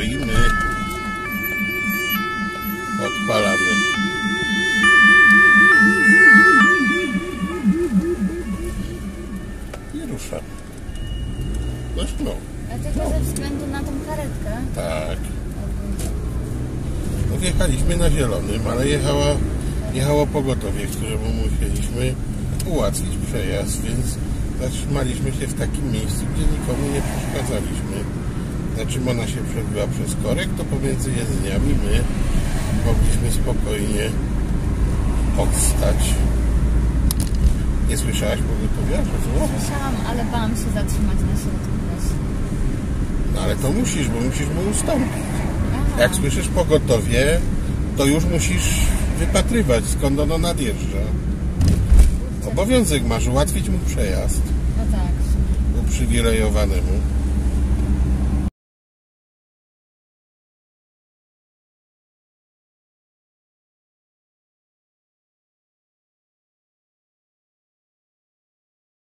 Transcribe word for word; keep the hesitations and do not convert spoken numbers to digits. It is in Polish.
stoimy, odpalamy. I ruszamy. Dość no. A tylko ze względu na tą karetkę? Tak. No wjechaliśmy na zielonym, ale jechała, jechało pogotowie, któremu musieliśmy ułatwić przejazd, więc zatrzymaliśmy się w takim miejscu, gdzie nikomu nie przeszkadzaliśmy. Znaczy ona się przebyła przez korek, to pomiędzy jezdniami my mogliśmy spokojnie odstać. Nie słyszałaś pogotowia? Słyszałam, ale bałam się zatrzymać na środku lesie. No ale to musisz, bo musisz mu ustąpić. Aha. Jak słyszysz pogotowie, to już musisz wypatrywać, skąd ono nadjeżdża. Obowiązek masz ułatwić mu przejazd No tak. uprzywilejowanemu.